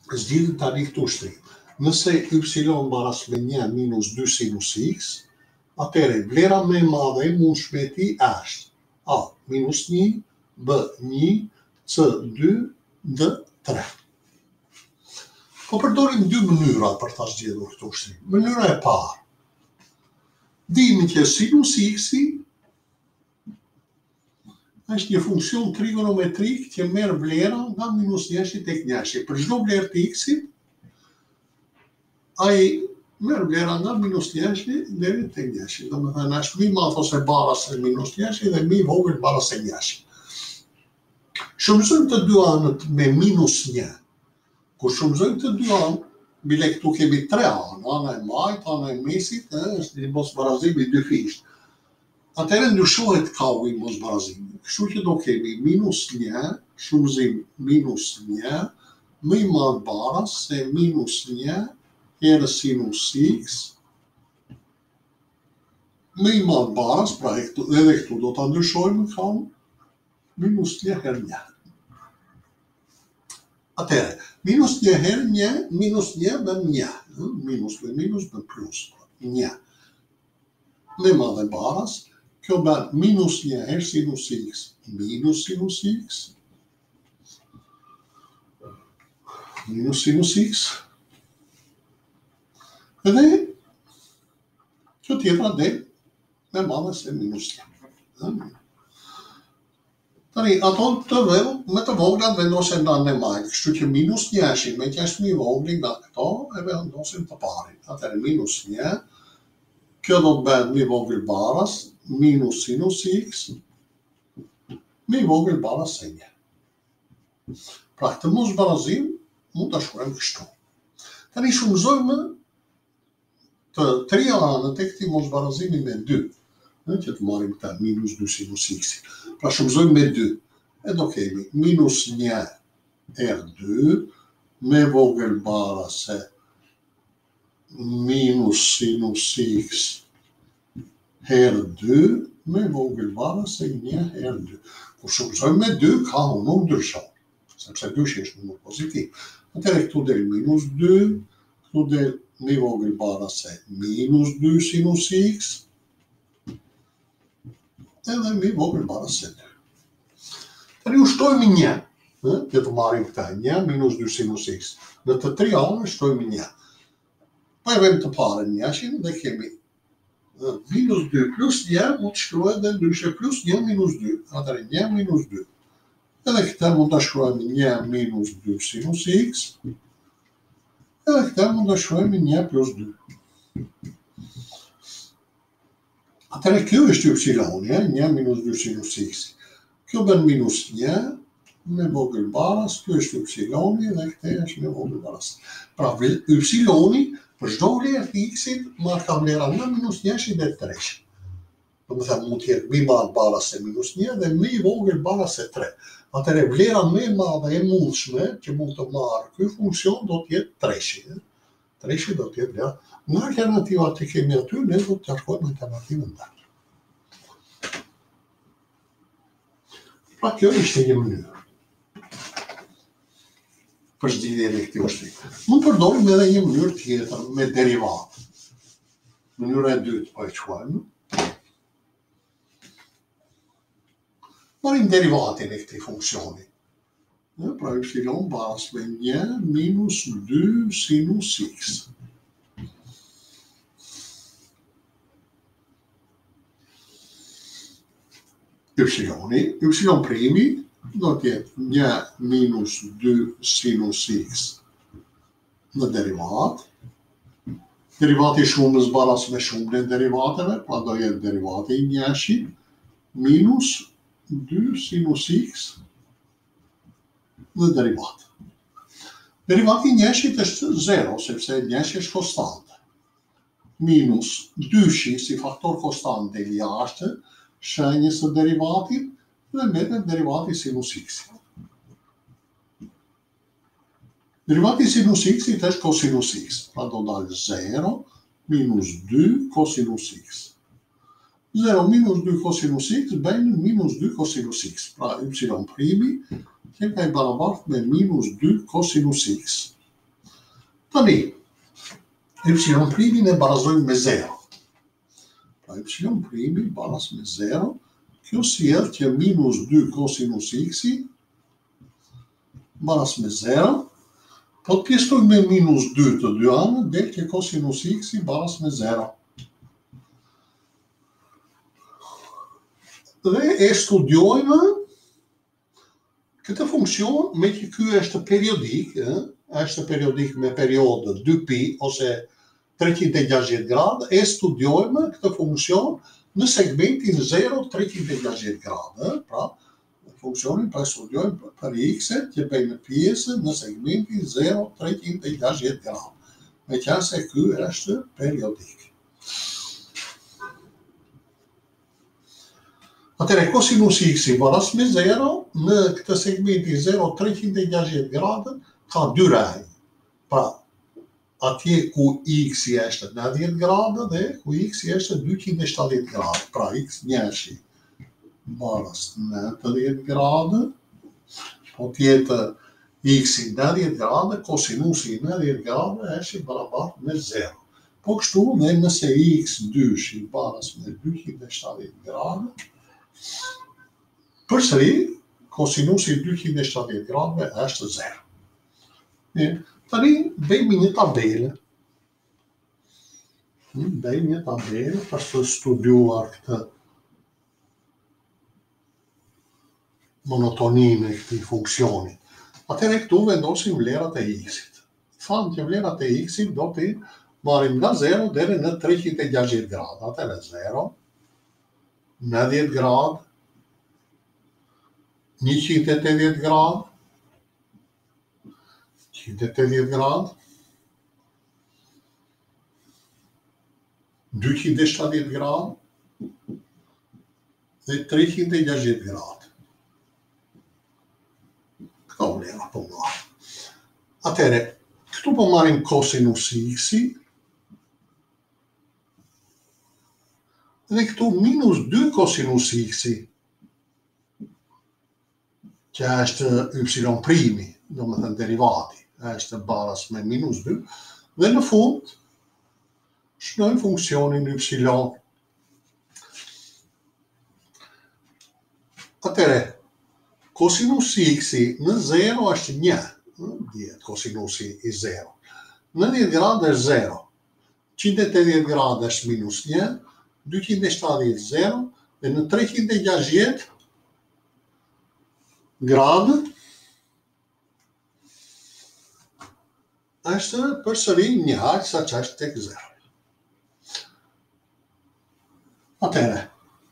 zgjidhim tani këtu ushtrim. Nëse y baras me 1 minus 2 sinus x, atëre vlera më e madhe e mundshme e tij është a minus 1, b 1, c 2, d 3. Po përdorim dy mënyra për ta zgjedhur këtë ushtrim. Mënyra e parë, dimi që sinus x-i është një funksion trigonometrik që merr vlera nga minus 1 tek 1. Për çdo vlerë të x-it, ai merr vlera nga minus 1 deri tek 1. Domethënë është më i madh ose baras se minus 1 dhe më i vogël baras se 1. Shumëzojmë të dy anët me minus 1. Kur shumëzojmë të dy anë, bile këtu kemi 3 anë, ana e majt, ana e mesit, është një mosbarazim i dy fisht. Atëherë ndryshohet kavu i mosbarazimit. Kështu që do kemi minus 1, shumëzim minus 1, më i madh baras se minus 1 herë sinus x, më i madh baras, pra edhe këtu do ta ndryshojmë kavun, minus 1 herë 1. Atëherë, minus 1 herë 1, minus 1 bën 1. Minus me minus bën plus. 1. Më madhe baras, kjo bën minus 1 herë sinus x, minus sinus x, minus sinus x, edhe kjo tjetra del me madhe se minus 1. Tani, ato me të voglat vendosen në anë e majtë, kështu që minus 1 me që është më i vogël nga këto, e vendosim të parin. Atëherë minus 1, kjo do të bëhet më i vogël baras, minus sinus x, më i vogël baras se 1. Pra këtë mosbarazim mund ta shkruajmë kështu. Tani shumëzojmë të tri anët e këtij mosbarazimi me 2. Që të marrim këta minus 2 sinus x. Pra shumëzojmë me 2. E do kemi minus 1 R2 me vogël bara se minus sinus x herë 2 me vogël bara se 1 herë 2. Kur shumëzojmë me 2, ka nuk ndryshon, sepse 2 është numër pozitiv. Atëherë këtu del minus 2, këtu del me vogël bara se minus 2 sinus x, edhe mi vogël baras se 2. Tani ushtojmë 1, që të marrim këta 1 minus 2 sinus x. Në të tri anë shtojmë 1. Pa e vëmë të parën 1 dhe kemi minus 2 plus 1 mund të shkruhet dhe ndryshe plus 1 minus 2. Atëherë 1 minus 2. Edhe këta mund të shkruajmë 1 minus 2 sinus x. Edhe këta mund të shkruajmë 1 plus 2. Atëherë kjo është y-ni, 1 minus 2 sinus x. Kjo bën minus 1 me vogël baras, kjo është y-ni dhe këte është me vogël baras. Pra y-ni për çdo vlerë të x-it marr ka vlera nga minus 1 deri te 3. Domethënë mund të jetë më i madh baras se minus 1 dhe më i vogël baras se 3. Atëherë vlera më e madhe e mundshme që mund të marrë ky funksion do të jetë 3. 3 do të jetë vlera. Në alternativat që kemi aty, ne do të kërkojmë alternativën tjetër. Pra kjo ishte një mënyrë për zgjidhjen e këtij ushtrimi. Mund përdorim edhe një mënyrë tjetër me derivat. Mënyra e dytë po e quajmë. Marrim derivatin e këtij funksioni. Pra y baras me 1 minus 2 sinus x. Y primi do të jetë 1 minus 2 sinus x në derivat. Derivati shumës baras me shumën e derivateve, pra do jetë derivati i njëshit minus 2 sinus x në derivat. Derivati i njëshit është 0, sepse njëshit është konstant. Minus 2 si faktor konstant del jashtë, shenjës së derivatit dhe mbetet derivati sinus x. Derivati sinus x është cosinus x, pra do dalë 0 minus 2 cosinus x. 0 minus 2 cosinus x bën minus 2 cosinus x. Pra y primi që ka i barabartë me minus 2 cosinus x Tani, y primi ne barazojmë me 0. Pra y primi baras me 0, kjo sjell që minus 2 kosinus x-i baras me 0, po të pjestojmë me minus 2 të dy anët, del që kosinus x-i baras me 0. Dhe e studiojmë këtë funksion me që ky është periodik, është periodik me periodë 2π ose 360 gradë, e studiojmë këtë funksion në segmentin 0-360 gradë. Pra, funksionin pra studiojmë për x-et që bëjmë pjesë në segmentin 0-360 gradë. Me qenë se ky është periodik. Atëre, kosinus x-i baras me 0, në këtë segmentin 0-360 gradë, ka dy rej. Pra, atje ku x-i është 90 gradë dhe ku x-i është 270 gradë. Pra, x njeshi baras 90 gradë, po tjetë x-i 90 gradë, kosinusi 90 gradë është barabar me 0. Po kështu dhe nëse x dyshi baras me 270 gradë, përsëri, kosinusi 270 gradëve është 0. Tani, bëjmë një tabelë. Bëjmë një tabelë për të studiuar këtë monotoninë e këtij funksioni. Atëherë këtu vendosim vlerat e x-it. Thamë që vlerat e x-it do t'i marrim nga 0 deri në 360 gradë. Atëherë 0, 90 gradë, 180 gradë, 180 gradë, 270 gradë dhe 360 gradë. Këto vlera po marrim. Atëherë, këtu po marrim kosinus x-i, dhe këtu minus 2 kosinus x-i, që është y primi, do më thënë derivati, është baras me minus 2, dhe në fund, shnojmë funksionin y. Atëre, kosinus x-i në 0 është 1, djetë kosinusi i 0. 90 gradë është 0, 180 gradë është minus 1, 270 0, dhe në 360 gradë është përsëri 1, sa që është tek 0. Atëre,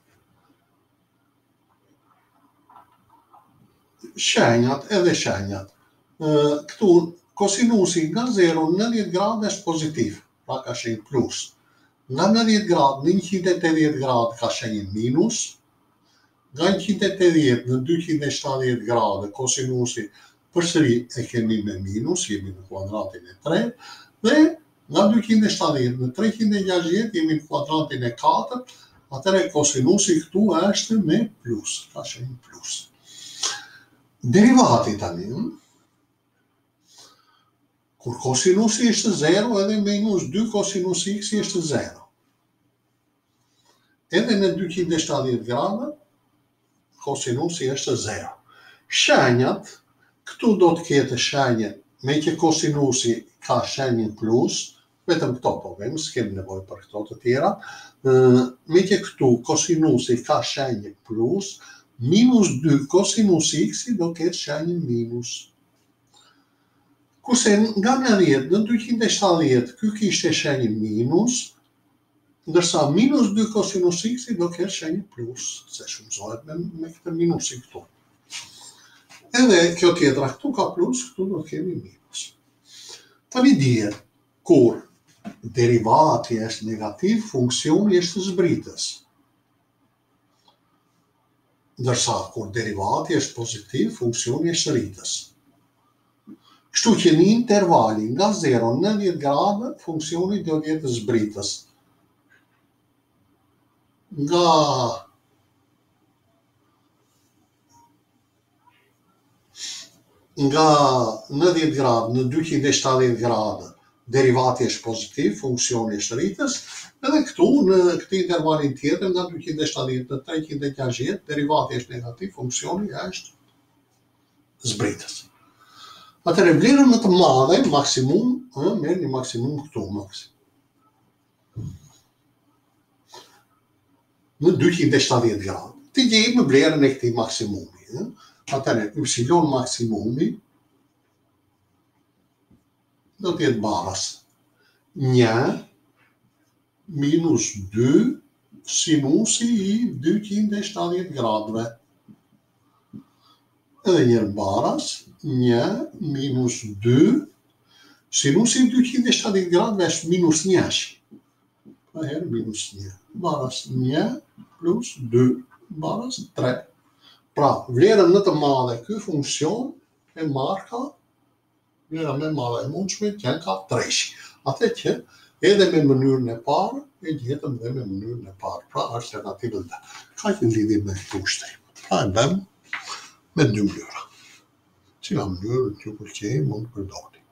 shenjat edhe shenjat. Këtu kosinusi nga 0 në 90 gradë është pozitiv, pra ka shenjë plus. Nga 90 gradë në 180 gradë ka shenjë minus, nga 180 në 270 gradë kosinusi përsëri e kemi me minus, jemi në kuadratin e 3, dhe nga 270 në 360 jemi në kuadratin e 4, atëre kosinusi këtu është me plus, ka shenjë plus. Derivati tani, kur kosinusi është 0, edhe minus 2 kosinus x është 0. Edhe në 270 gradë, kosinusi është 0. Shenjat, këtu do të ketë shenjë, me që kosinusi ka shenjën plus, vetëm këto po vëmë, s'kem nevojë për këto të tjera, me që këtu kosinusi ka shenjë plus, minus 2 kosinus x do ketë shenjën minus. Kurse nga 90 në 270, ky kishte shenjën minus, ndërsa minus 2 kosinus x do ketë shenjë plus, se shumëzohet me këtë minusin këtu. Edhe kjo tjetra këtu ka plus, këtu do kemi minus. Tani dihet, kur derivati është negativ, funksioni është zbritës. Ndërsa kur derivati është pozitiv, funksioni është rritës. Kështu që në intervalin nga 0 në 90 gradë, funksioni do jetë zbritës. Nga 90 gradë në 270 gradë, derivati është pozitiv, funksioni është rritës, edhe këtu në këtë intervalin tjetër nga 270 në 360, derivati është negativ, funksioni është zbritës. Atëherë vlerën më të madhe, maksimum, merr një maksimum këtu, në 270 gradë. Ti gjejmë vlerën e këtij maksimumi. Atëherë y maksimumi do të jetë baras 1 minus 2 sinusi i 270 gradëve. Edhe njërë baras 1 minus 2 sinusi i 270 gradëve është minus 1. Atëherë minus 1. Baras 1 plus 2. Baras 3. Pra, vlerën më të madhe ky funksion e marka vlera më e madhe e mundshme që ka 3. Atë që edhe me mënyrën e parë e gjetëm dhe me mënyrën e parë. Pra, alternativën D. Ka që lidhje me këtu ushtrimet. Pra e bëm me 2 mënyra. Cila mënyrë që pëlqej mund të përdorni.